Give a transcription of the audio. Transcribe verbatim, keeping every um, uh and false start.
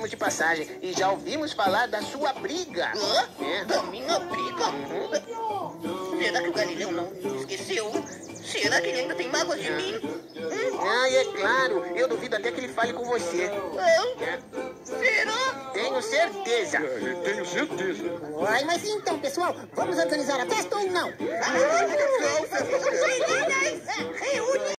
de passagem e já ouvimos falar da sua briga. Hã? É. Da minha briga? Uhum. Será que o Galileu não me esqueceu? Será que ele ainda tem mágoas de mim? Hum? Ah, e é claro, eu duvido até que ele fale com você. Hã? É. Será? Tenho certeza. É, tenho certeza. Uai, mas então, pessoal, vamos organizar a festa ou não? Ah,